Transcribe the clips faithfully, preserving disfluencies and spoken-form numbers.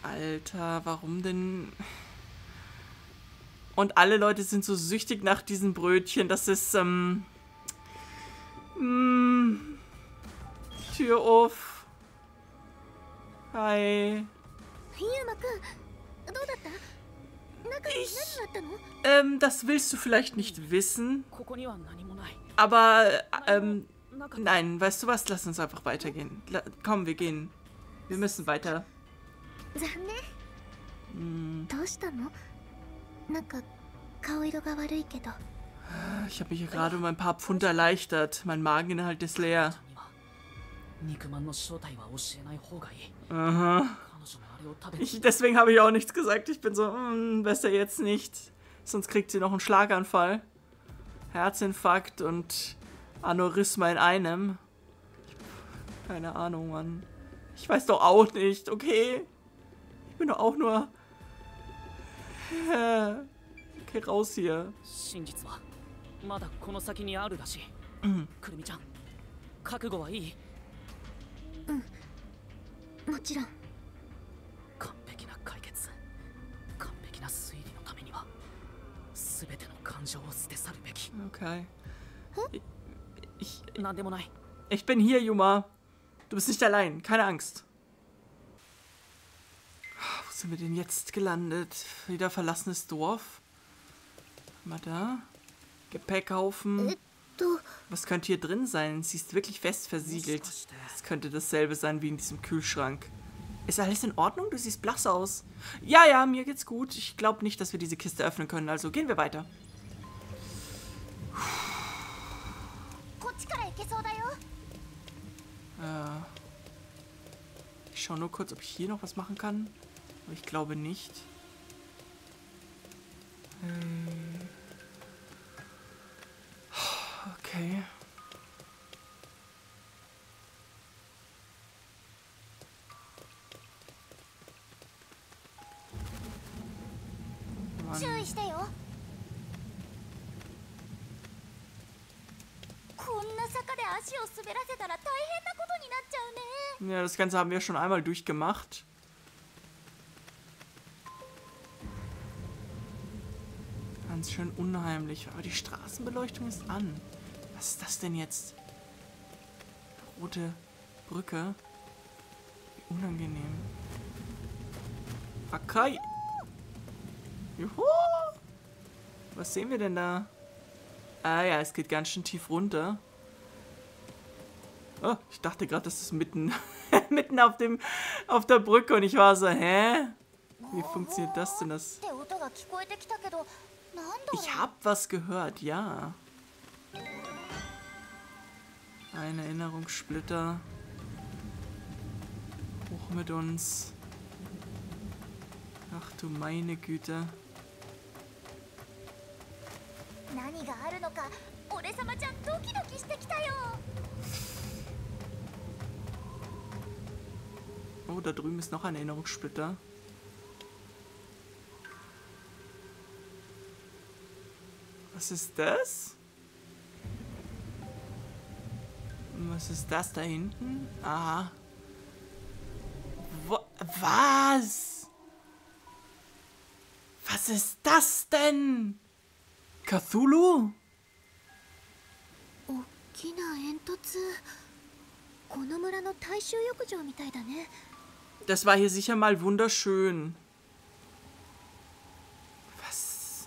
Alter, warum denn? Und alle Leute sind so süchtig nach diesen Brötchen. Das ist, ähm... Mh, Tür auf. Hi. Ich, ähm, das willst du vielleicht nicht wissen. Aber, ähm, nein, weißt du was? Lass uns einfach weitergehen. La komm, wir gehen. Wir müssen weiter. Hm. Ich habe mich hier gerade um ein paar Pfund erleichtert. Mein Mageninhalt ist leer. Aha. Ich, deswegen habe ich auch nichts gesagt. Ich bin so, hm, besser jetzt nicht. Sonst kriegt sie noch einen Schlaganfall. Herzinfarkt und Aneurysma in einem. Keine Ahnung, Mann. Ich weiß doch auch nicht, okay? Ich bin doch auch nur... Okay, raus hier. Okay. Ich, ich, ich bin hier, Yuma. Du bist nicht allein. Keine Angst. Wo sind wir denn jetzt gelandet? Wieder verlassenes Dorf. Mal da. Gepäckhaufen. Was könnte hier drin sein? Sie ist wirklich fest versiegelt. Es könnte dasselbe sein wie in diesem Kühlschrank. Ist alles in Ordnung? Du siehst blass aus. Ja, ja, mir geht's gut. Ich glaube nicht, dass wir diese Kiste öffnen können. Also gehen wir weiter. Äh, ich schaue nur kurz, ob ich hier noch was machen kann. Aber ich glaube nicht. Okay. Mann. Ja, das Ganze haben wir schon einmal durchgemacht. Ganz schön unheimlich. Aber die Straßenbeleuchtung ist an. Was ist das denn jetzt? Rote Brücke. Wie unangenehm. Okay. Juhu. Was sehen wir denn da? Ah ja, es geht ganz schön tief runter. Oh, ich dachte gerade, das ist mitten, mitten auf dem, auf der Brücke und ich war so, hä? Wie funktioniert das denn? Das? Ich hab was gehört, ja. Ein Erinnerungssplitter. Hoch mit uns. Ach du meine Güte. Oh, da drüben ist noch ein Erinnerungssplitter. Was ist das? Was ist das da hinten? Aha. Wo, was? Was ist das denn? Cthulhu? Das war hier sicher mal wunderschön. Was?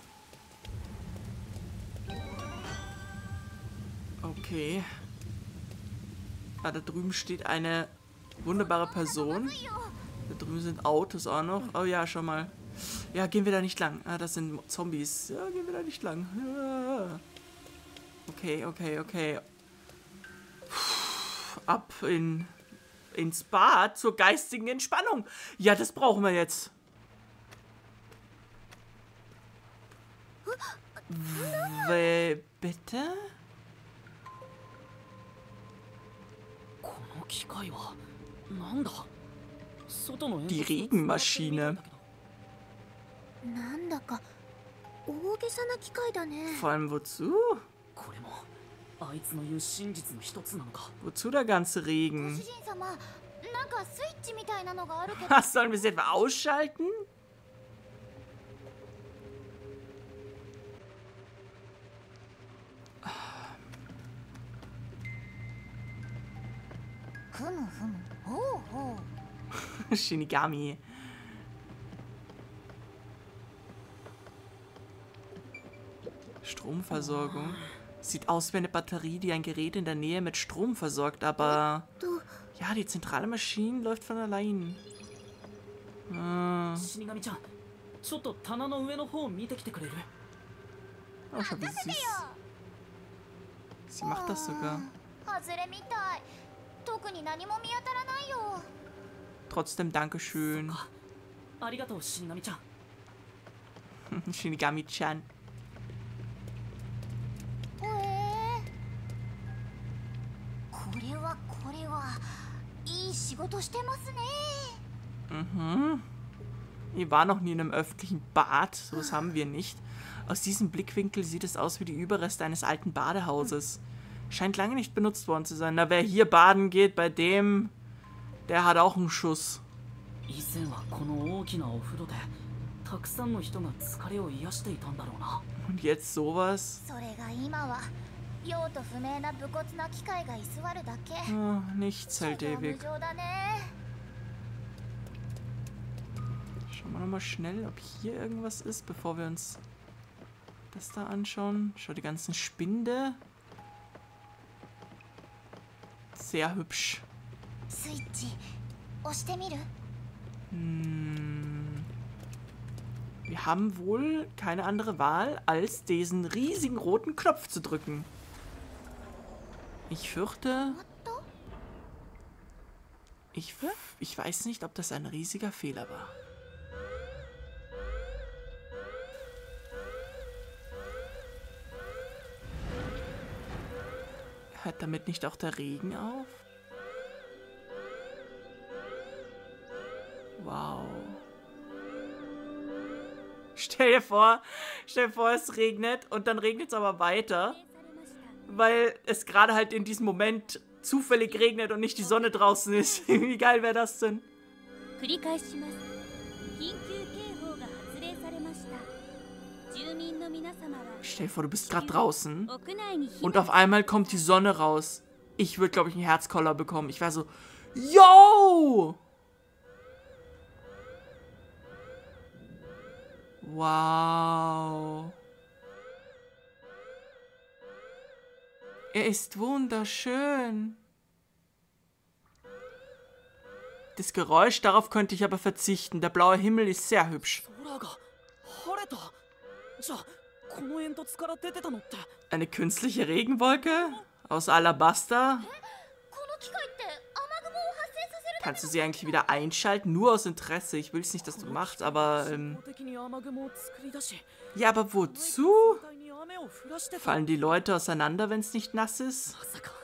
Okay. Ah, da drüben steht eine wunderbare Person. Da drüben sind Autos auch noch. Oh ja, schau mal. Ja, gehen wir da nicht lang. Ah, das sind Zombies. Ja, gehen wir da nicht lang. Ja. Okay, okay, okay. Puh, ab in, ins Bad zur geistigen Entspannung. Ja, das brauchen wir jetzt. W bitte? Die Regenmaschine. Vor allem wozu? Wozu der ganze Regen? Was, sollen wir sie etwa ausschalten? Shinigami. Stromversorgung. Sieht aus wie eine Batterie, die ein Gerät in der Nähe mit Strom versorgt, aber... Ja, die zentrale Maschine läuft von allein. Ah. Oh, schau, wie süß. Sie macht das sogar. Trotzdem Dankeschön. Shinigami-chan. Mhm. Ich war noch nie in einem öffentlichen Bad. So was haben wir nicht. Aus diesem Blickwinkel sieht es aus wie die Überreste eines alten Badehauses. Scheint lange nicht benutzt worden zu sein. Na, wer hier baden geht, bei dem, der hat auch einen Schuss. Und jetzt sowas? Oh, nichts hält ewig. Schauen wir nochmal schnell, ob hier irgendwas ist, bevor wir uns das da anschauen. Schau, die ganzen Spinde. Sehr hübsch. Hm. Wir haben wohl keine andere Wahl, als diesen riesigen roten Knopf zu drücken. Ich fürchte... Ich, ich weiß nicht, ob das ein riesiger Fehler war. Hört damit nicht auch der Regen auf? Wow. Stell dir vor, stell dir vor, es regnet und dann regnet es aber weiter, weil es gerade halt in diesem Moment zufällig regnet und nicht die Sonne draußen ist. Wie geil wäre das denn? Stell dir vor, du bist gerade draußen und auf einmal kommt die Sonne raus. Ich würde, glaube ich, einen Herzkoller bekommen. Ich wäre so, yo! Wow. Er ist wunderschön. Das Geräusch, darauf könnte ich aber verzichten. Der blaue Himmel ist sehr hübsch. Eine künstliche Regenwolke? Aus Alabaster? Kannst du sie eigentlich wieder einschalten? Nur aus Interesse. Ich will es nicht, dass du machst, aber... Ähm ja, aber wozu? Fallen die Leute auseinander, wenn es nicht nass ist?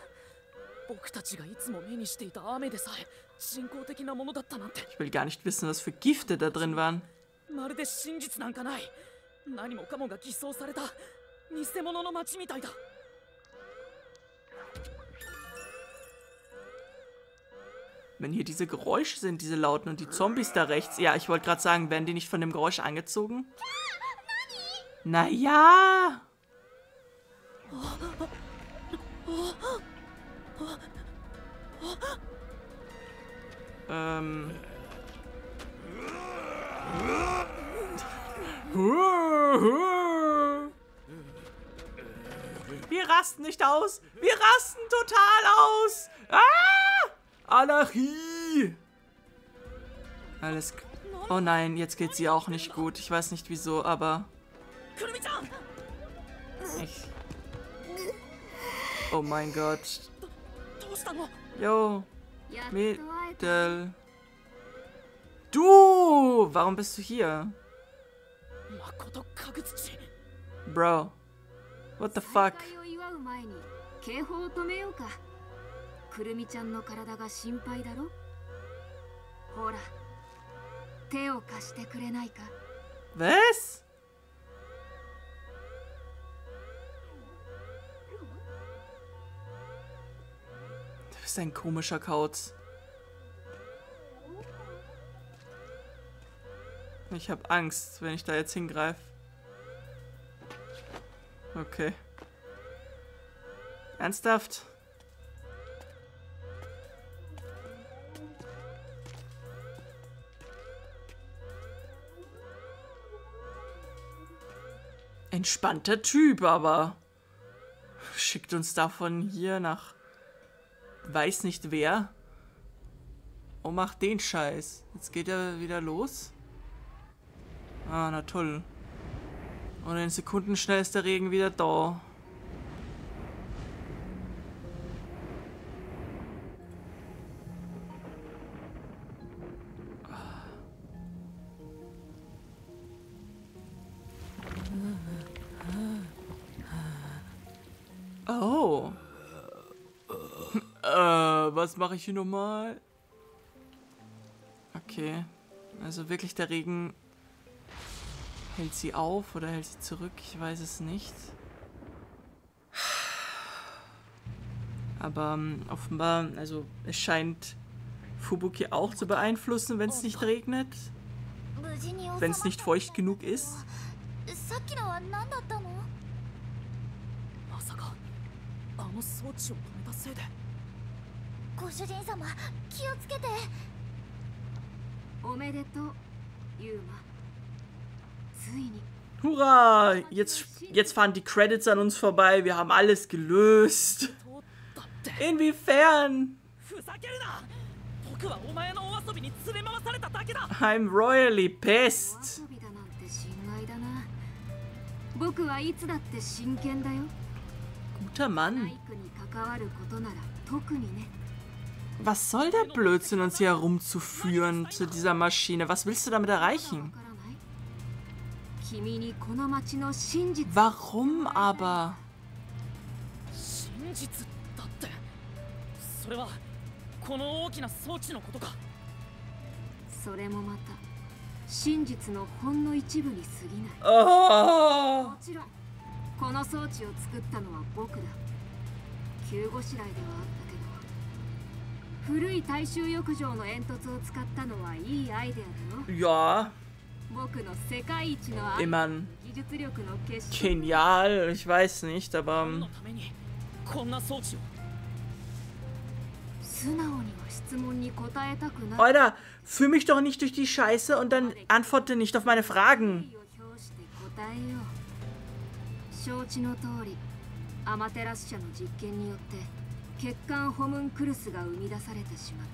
Ich will gar nicht wissen, was für Gifte da drin waren. Wenn hier diese Geräusche sind, diese lauten und die Zombies da rechts. Ja, ich wollte gerade sagen, werden die nicht von dem Geräusch angezogen? Naja. Ähm. Wir rasten nicht aus. Wir rasten total aus. Ah! Anarchie! Alles... Oh nein, jetzt geht sie auch nicht gut. Ich weiß nicht wieso, aber... Ich... Oh mein Gott. Jo. Mädel. Du! Warum bist du hier? Bro. What the fuck? Was? Du bist ein komischer Kauz. Ich habe Angst, wenn ich da jetzt hingreife. Okay. Ernsthaft? Entspannter Typ, aber schickt uns davon hier nach weiß nicht wer und macht den Scheiß. Jetzt geht er wieder los. Ah, na toll. Und in Sekunden schnell ist der Regen wieder da. Oh. äh, was mache ich hier nochmal? Okay. Also wirklich der Regen hält sie auf oder hält sie zurück? Ich weiß es nicht. Aber um, offenbar, also es scheint Fubuki auch zu beeinflussen, wenn es nicht regnet. Wenn es nicht feucht genug ist. Hurra! Jetzt, jetzt fahren die Credits an uns vorbei. Wir haben alles gelöst. Inwiefern? I'm royally pissed. Guter Mann. Was soll der Blödsinn, uns hier herumzuführen zu dieser Maschine? Was willst du damit erreichen? Warum aber? Oh. この装置を作ったのは僕だ。急ごしらえではあったけど、古い大衆浴場の煙突を使ったのはいいアイデアだよ。 Ja. 僕の世界一の技術力の結晶。 Genial, ich weiß nicht, aber 素直には質問に答えたくない。 Alter, führ mich doch nicht durch die Scheiße und dann antworte nicht auf meine Fragen. 承知の通り、アマテラス社の実験によって血管ホムンクルスが生み出されてしまった。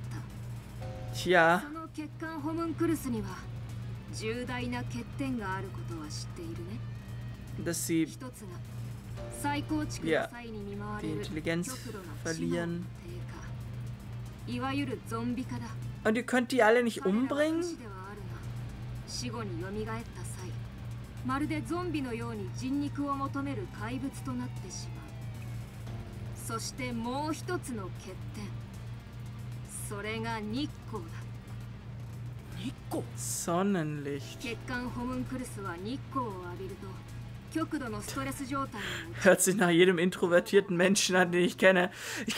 Tja. その血管ホムンクルスには重大な欠点があることは知っているね。 Dass sie 一つが再構築の際に見舞われ die る Intelligenz 極度な知能の verlieren. 低下、いわゆるゾンビ化だ。 Und ihr könnt die alle nicht umbringen? 死後に蘇った際、まるでゾンビのように人肉を求める怪物となってしまう。そしてもう一つの欠点、それが日光だ。 日光 Sonnenlicht. 血管ホムンクルスは日光を浴びると極度のストレス状態に Hört sich nach jedem introvertierten Menschen an, den ich kenne.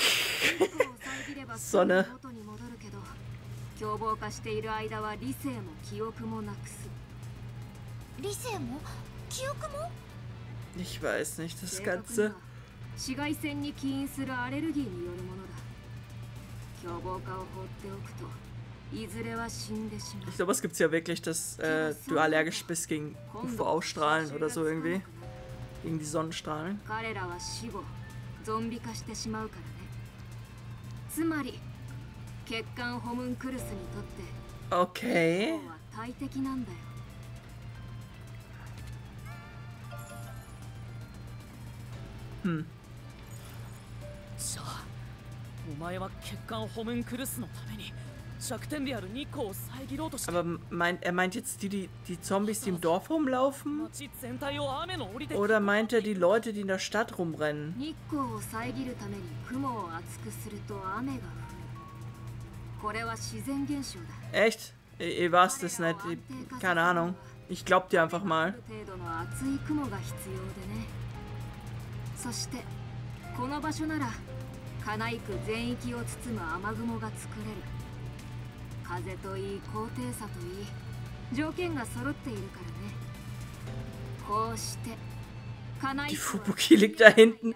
Sonne. 凶暴化している間は理性も記憶もなくす。理性も記憶も Ich weiß nicht, das Ganze. 紫外線に起因するアレルギーによるものだ。凶暴化を放っておくといずれは死んでしまう。 Ich glaube, es gibt ja wirklich, dass äh, du allergisch bist gegen U V O-Strahlen oder so irgendwie. Gegen die Sonnenstrahlen. 彼らは死後ゾンビ化してしまうからね。つまり血管ホムンクルスにとって Okay. は大敵なんだよ。 Hm. じゃあ、お前は血管ホムンクルスのために弱点である日光を遮ろうとして。 Aber meint, er meint jetzt die, die, die Zombies, die im Dorf rumlaufen? Oder meint er die Leute, die in der Stadt rumrennen? 日光を遮るために雲を厚くすると雨が降る。これは自然現象だ。 Echt? Ich, ich weiß das nicht. Ich, keine Ahnung. Ich glaub dir einfach mal. 程度の厚い雲が必要でね。そしてこの場所ならカナイク全域を包む雨雲が作れる。風といい高低差といい条件が揃っているからね。こうして Die Fubuki liegt da hinten. Äh.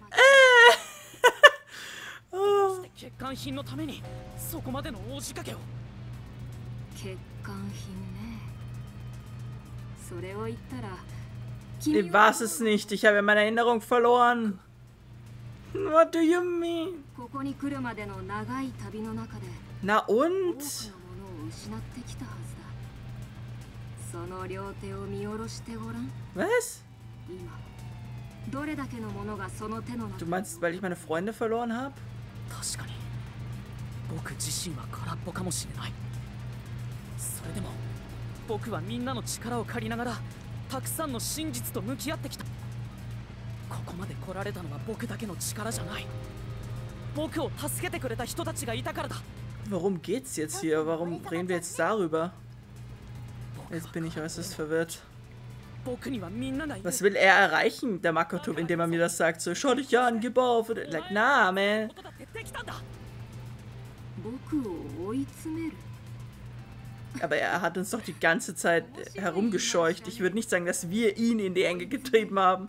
Oh. 欠陥品のためにそこまでの大仕掛けを。 欠陥品ね。それを言ったら Ich weiß es nicht. Ich habe meine Erinnerung verloren. What do you mean? ここに来るまでの長い旅の中で Na 多 und? くのものを失ってきたはずだ。その両手を見下ろしてごらん。 Was? 今どれだけのものがその手の中 Du meinst, weil ich meine Freunde verloren habe? 確かに僕自身は空っぽかもしれない。それでも僕はみんなの力を借りながらたくさんの真実と向き合ってきた。ここまで来られたのは僕だけの力じゃない。僕を助けてくれた人たちがいたからだ。 Worum geht's jetzt hier? Warum reden wir jetzt darüber? Jetzt bin ich äußerst verwirrt. 僕にはみんながいる。 Was will er erreichen, der Makoto, indem er mir das sagt? So, schau dich an, gib auf. Like, nah, man. ことだってできたんだ。 僕を追い詰める。 Aber er hat uns doch die ganze Zeit herumgescheucht. Ich würde nicht sagen, dass wir ihn in die Enge getrieben haben.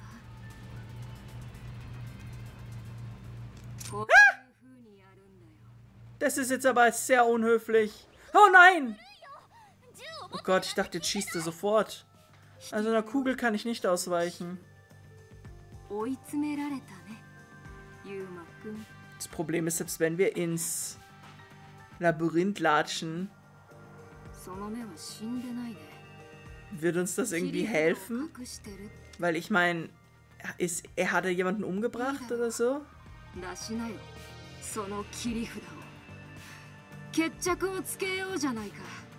Das ist jetzt aber sehr unhöflich. Oh nein! Oh Gott, ich dachte, jetzt schießt er sofort. Also einer Kugel kann ich nicht ausweichen. Das Problem ist, selbst wenn wir ins Labyrinth latschen, wird uns das irgendwie helfen? Weil ich meine, ist er hat er jemanden umgebracht oder so? その切り札を決着をつけようじゃないか。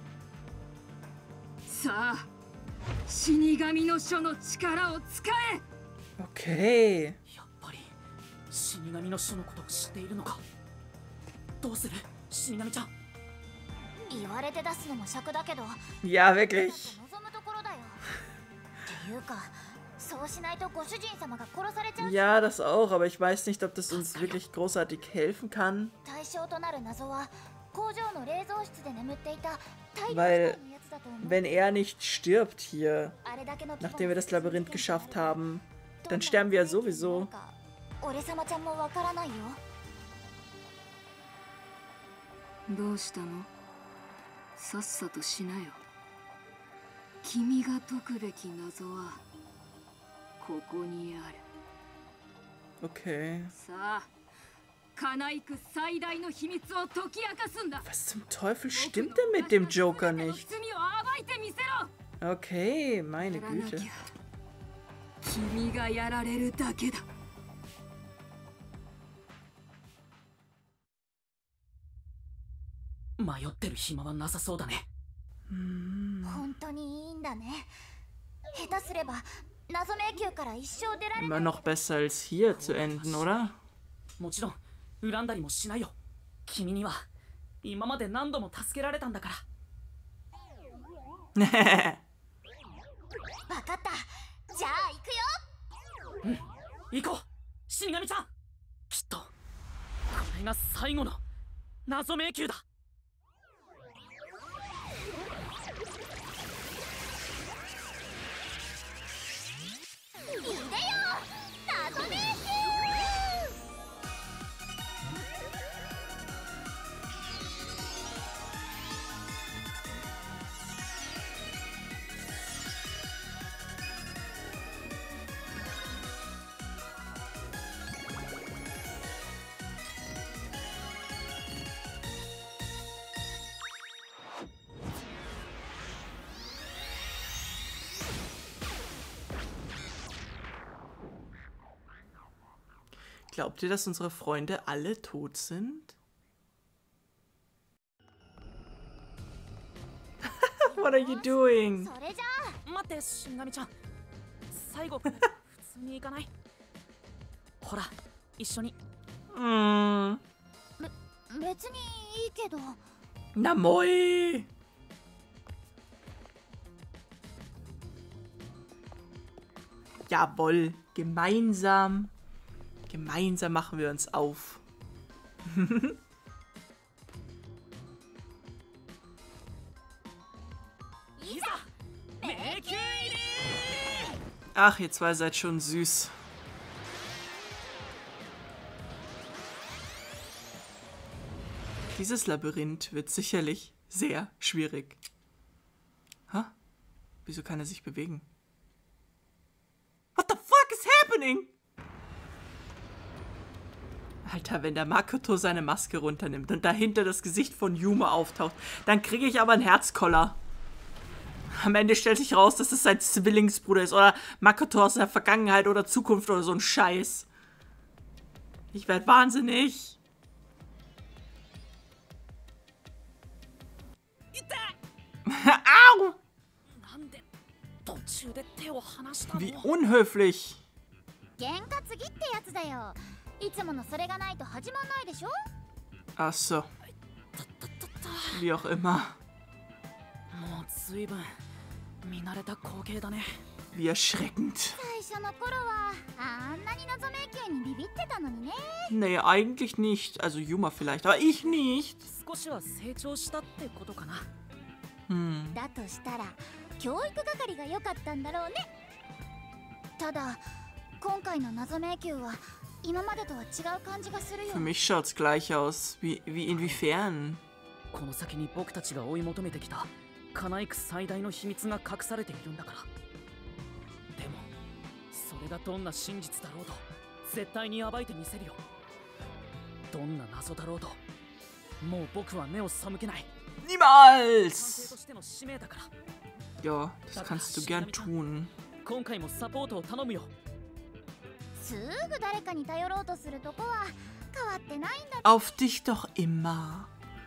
さあ、死神の書の力を使え。 Okay. やっぱり死神の書のことを知っているのか。どうする死神ちゃん。 言われて出すのも尺だけど。 Ja, wirklich. 望むところだよ。っていうか。 Ja, das auch, aber ich weiß nicht, ob das uns wirklich großartig helfen kann. Weil, wenn er nicht stirbt hier, nachdem wir das Labyrinth geschafft haben, dann sterben wir ja sowieso. Okay. Was zum Teufel stimmt denn mit dem Joker nicht? Okay, meine Güte. Immer noch besser als hier zu enden, oder? もちろん恨んだりもしないよ。君には今まで何度も助けられたんだから。 わかった。じゃあ行くよ。 うん、行こう。死神ちゃん。きっとこれが最後の謎迷宮だ。 Glaubt ihr, dass unsere Freunde alle tot sind? What are you doing? 待って、死神ちゃん。最後、普通に行かない？ほら、一緒に。 うん。 別にいいけど。 Na moi! Jawohl, gemeinsam. Gemeinsam machen wir uns auf. Ach, ihr zwei seid schon süß. Dieses Labyrinth wird sicherlich sehr schwierig. Hä? Wieso kann er sich bewegen? What the fuck is happening? Alter, wenn der Makoto seine Maske runternimmt und dahinter das Gesicht von Yuma auftaucht, dann kriege ich aber einen Herzkoller. Am Ende stellt sich raus, dass es sein Zwillingsbruder ist oder Makoto aus der Vergangenheit oder Zukunft oder so ein Scheiß. Ich werd wahnsinnig. Au! Wie unhöflich. Ach so. Wie auch immer. Wie erschreckend. Nee, eigentlich nicht. Also Yuma vielleicht, aber ich nicht. Hm. Für mich schaut's gleich aus. Wie, wie inwiefern? カナイク最大の秘密が隠されているんだから。でもそれがどんな真実だろうと絶対に暴いてみせるよ。どんな謎だろうともう僕は目を背けない。 Niemals! Ja, das kannst du gern tun. Auf dich doch immer.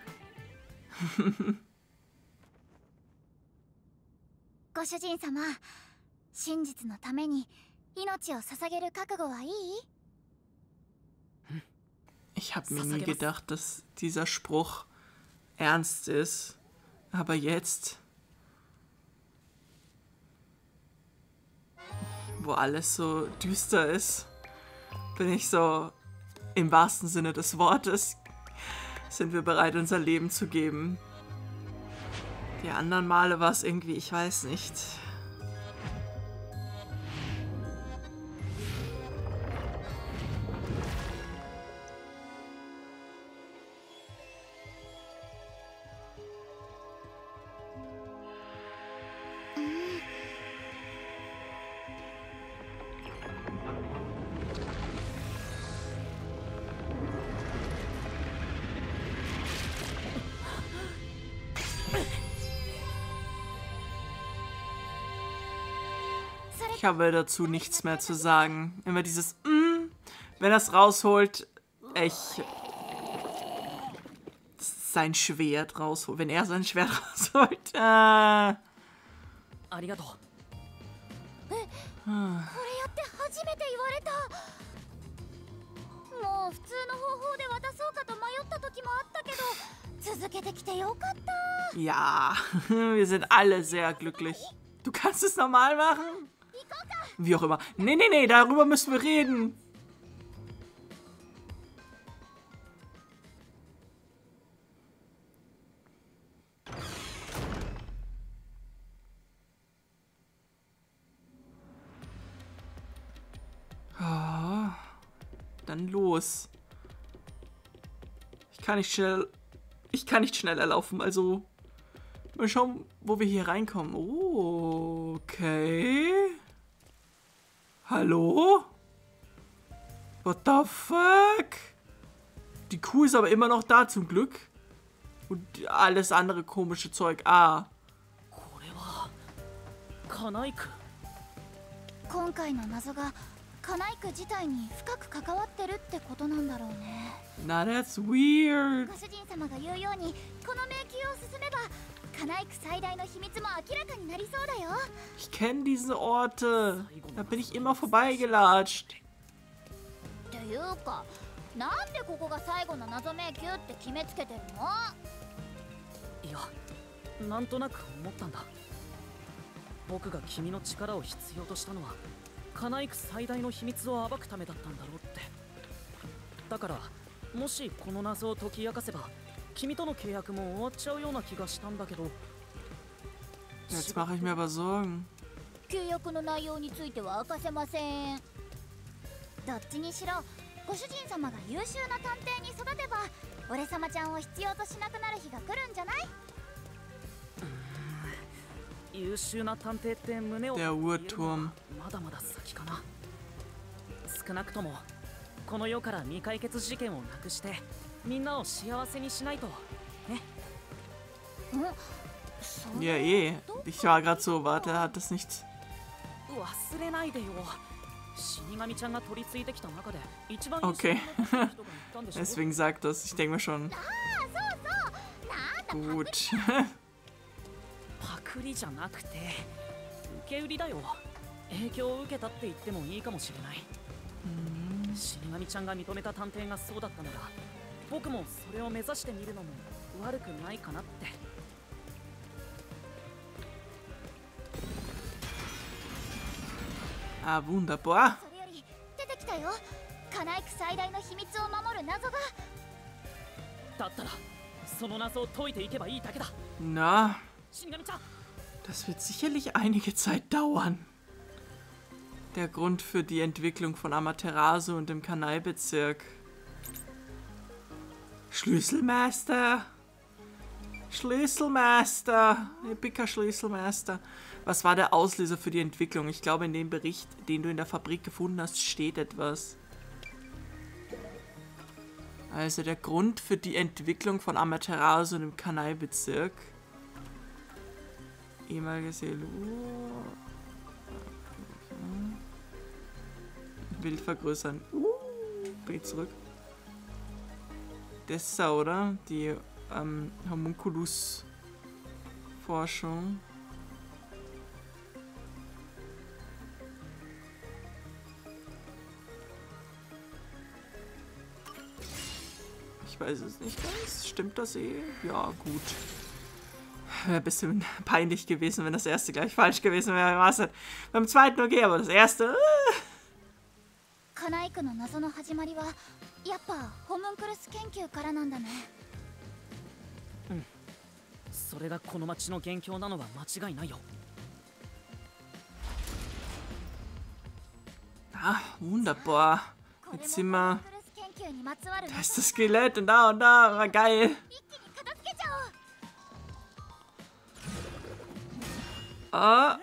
Ich habe mir nie gedacht, dass dieser Spruch ernst ist, aber jetzt, wo alles so düster ist, bin ich so, im wahrsten Sinne des Wortes, sind wir bereit, unser Leben zu geben. Die anderen Male war es irgendwie, ich weiß nicht. Ich habe dazu nichts mehr zu sagen. Immer dieses mm, wenn er es rausholt, ich sein Schwert rausholt. Wenn er sein Schwert rausholt. Äh. Ah. Ja, wir sind alle sehr glücklich. Du kannst es normal machen? Wie auch immer. Nee, nee, nee, darüber müssen wir reden. Oh, dann los. Ich kann nicht schnell... Ich kann nicht schneller laufen, also... Mal schauen, wo wir hier reinkommen. Oh, okay. Hallo? What the fuck? Die Kuh ist aber immer noch da, zum Glück. Und alles andere komische Zeug. Ah. Na, that's weird. Ich kenne diese Orte. Da bin ich immer vorbeigelatscht. Jetzt mache ich mir aber Sorgen. 契約の内容については明かせません。どっちにしろご主人様が優秀な探偵に育てば俺様ちゃんを必要としなくなる日が来るんじゃない？ 優秀な探偵って胸を Der Uhrturm。 まだまだ先かな。少なくともこの世から未解決事件をなくしてみんなを幸せにしないとね。 Ja, eh. Ich war gerade so, warte, hat das nicht. 忘れないでよ。死神ちゃんが取り付いてきた中で一番 Okay. Deswegen sagt das. Ich denke mir schon. Gut. パクリじゃなくて受け売りだよ。影響を受けたって言ってもいいかもしれない。死神ちゃんが認めた探偵がそうだったなら僕もそれを目指してみるのも悪くないかなって。 Ah, wunderbar. それより出てきたよ。カナイク最大の秘密を守る謎が。 だったらその謎を解いていけばいいだけだ。 Na, 死神ちゃん。 das wird sicherlich einige Zeit dauern. Der Grund für die Entwicklung von Amaterasu und dem Kanai-Bezirk. Schlüsselmeister. Schlüsselmeister. Epiker Schlüsselmeister. Was war der Auslöser für die Entwicklung? Ich glaube, in dem Bericht, den du in der Fabrik gefunden hast, steht etwas. Also der Grund für die Entwicklung von Amaterasu und dem Kanai-Bezirk. Ehemalige Selu. Bild vergrößern. Uh, Bild zurück. Das ist da, oder? Die ähm, Homunculus-Forschung. Ich weiß es nicht ganz. Stimmt das eh? Ja, gut. Wäre ein bisschen peinlich gewesen, wenn das erste gleich falsch gewesen wäre. Was denn? Beim zweiten okay, aber das erste... Äh. カナイクの謎の始まりはやっぱホムンクルス研究からなんだね。 うん。それがこの町の元凶なのは間違いないよ。 Ah, wunderbar. Jetzt sind wir... Da ist das Skelett und da und da. War geil. Ah.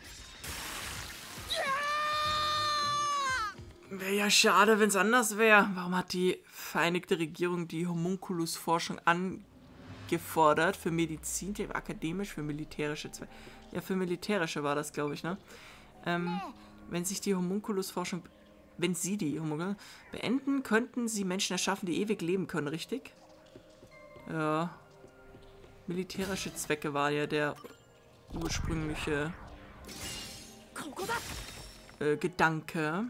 Wäre ja schade, wenn es anders wäre. Warum hat die Vereinigte Regierung die Homunculus-Forschung angefordert? Für Medizin, akademisch, für militärische Zwecke. Ja, für militärische war das, glaube ich, ne? Ähm, wenn sich die Homunculus-Forschung... Wenn sie die Homunculus beenden, könnten sie Menschen erschaffen, die ewig leben können, richtig? Ja. Militärische Zwecke war ja der ursprüngliche äh, Gedanke.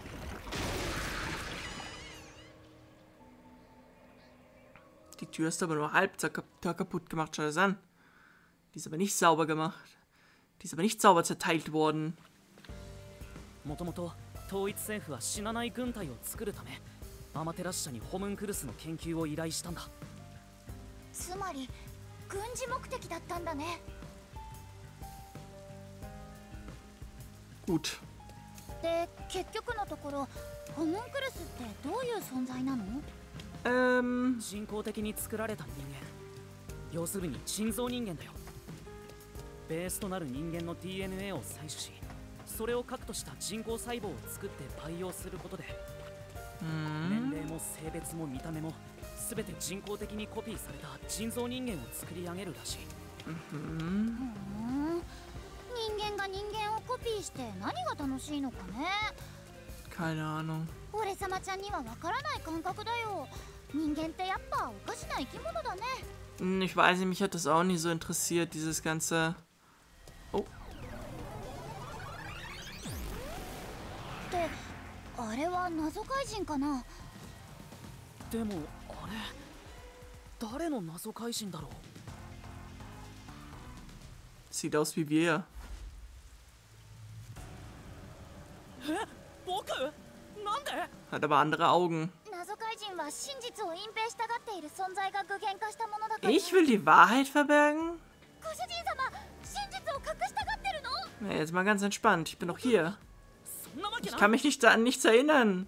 Die Tür ist aber nur halb kaputt gemacht, schau das an. Die ist aber nicht sauber gemacht. Die ist aber nicht sauber zerteilt worden. もともと統一政府は死なない軍隊を作るためアマテラス社にホムンクルスの研究を依頼したんだ。 つまり軍事目的だったんだね。 Gut. で結局のところホムンクルスってどういう存在なの？ Ähm. 人工的に作られた人間。要するに人造人間だよ。ベースとなる人間の ディーエヌエー を採取し、それを核とした人工細胞を作って培養することで、年齢も性別も見た目も全て人工的にコピーされた人造人間を作り上げるらしい。 ふん。人間が人間をコピーして何が楽しいのかね。 Keine Ahnung. 俺様ちゃんにはわからない感覚だよ。人間ってやっぱおかしな生き物だね。 Ich weiß nicht, mich hat das auch nie so interessiert, dieses ganze... Oh. ってあれは謎怪人かな。 でもあれ誰の謎怪人だろう。 Sieht aus wie wir. え、僕？なんで？ Hat aber andere Augen. 謎怪人は真実を隠蔽したがっている存在が具現化したものだから。 Ich will die Wahrheit verbergen? ご主人様、真実を隠 Na, jetzt mal ganz entspannt. Ich bin doch hier. Ich kann mich nicht an nichts erinnern.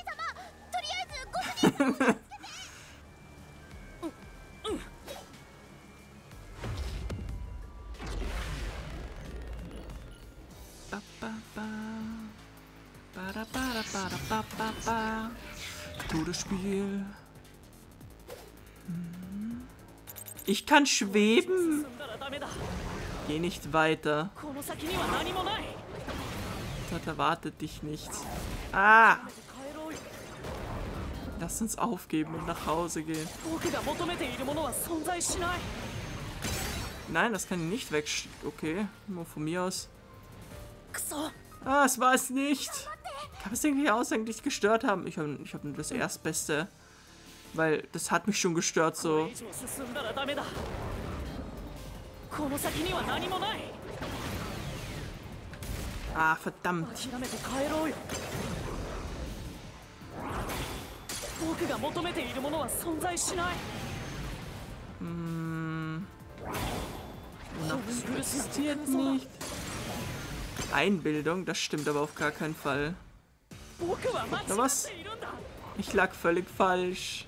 Todesspiel. Ich kann schweben. Geh nicht weiter. Dort erwartet dich nichts. Ah! Lass uns aufgeben und nach Hause gehen. Nein, das kann ich nicht weg. Okay, nur von mir aus. Ah, es war es nicht. Kann es irgendwie aus eigentlich gestört haben? Ich habe ich hab nur das Erstbeste. Weil das hat mich schon gestört so. Ah, verdammt. Hm. Das existiert nicht. Einbildung, das stimmt aber auf gar keinen Fall. Na was? Ich lag völlig falsch.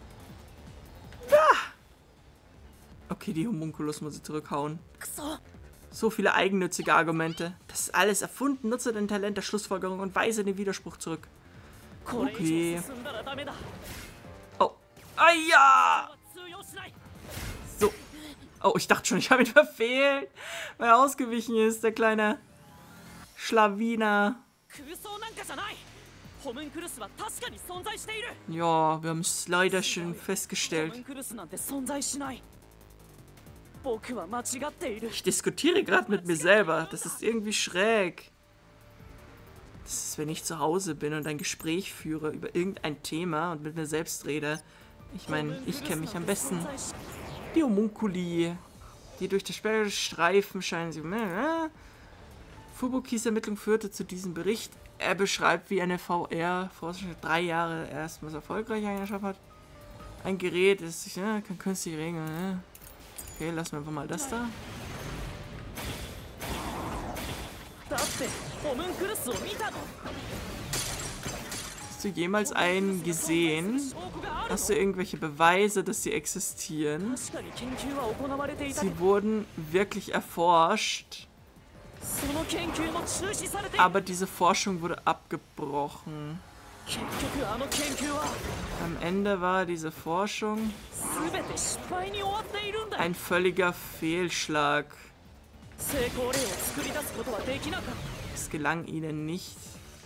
Ah! Okay, die Homunculus muss ich zurückhauen. So viele eigennützige Argumente. Das ist alles erfunden. Nutze dein Talent der Schlussfolgerung und weise den Widerspruch zurück. Okay. Oh. Ah ja! So. Oh, ich dachte schon, ich habe ihn verfehlt. Weil er ausgewichen ist, der kleine Schlawiner. Ja, wir haben es leider schon festgestellt. Ich diskutiere gerade mit mir selber. Das ist irgendwie schräg. Das ist, wenn ich zu Hause bin und ein Gespräch führe über irgendein Thema und mit mir selbst rede. Ich meine, ich kenne mich am besten. Die Homunculi, die durch das Spiel streifen, scheinen sie... Fubukis Ermittlung führte zu diesem Bericht. Er beschreibt, wie eine V R-Forschung drei Jahre erstmals erfolgreich eingeschaffen hat. Ein Gerät, das sich, ja, kann künstlich regeln. Ne? Okay, lassen wir einfach mal das da. Hast du jemals einen gesehen? Hast du irgendwelche Beweise, dass sie existieren? Sie wurden wirklich erforscht. Aber diese Forschung wurde abgebrochen. Am Ende war diese Forschung ein völliger Fehlschlag. Es gelang ihnen nicht.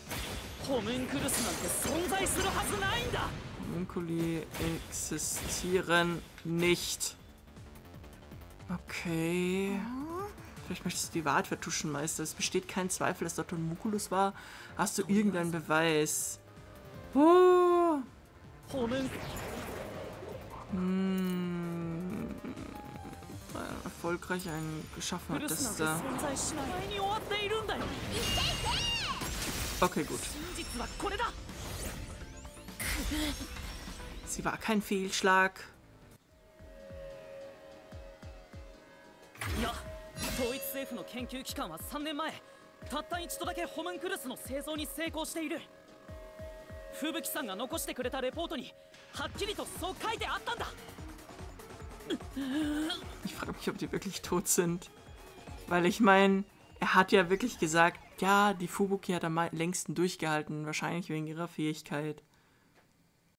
Homunculi existieren nicht. Okay. Vielleicht möchtest du die Wahrheit vertuschen, Meister. Es besteht kein Zweifel, dass dort Homunculus war. Hast du irgendeinen Beweis? Oh. Hm. Erfolgreich einen geschaffen hat, das da. Okay, gut. Sie war kein Fehlschlag. Ja. 統一政府の研究機関はさんねんまえたった一度だけホムンクルスの製造に成功している。吹雪さんが残してくれたレポートにはっきりとそう書いてあったんだ。 Ich frage mich, ob die wirklich tot sind. Weil ich meine, er hat ja wirklich gesagt, ja, die Fubuki hat am längsten durchgehalten, wahrscheinlich wegen ihrer Fähigkeit.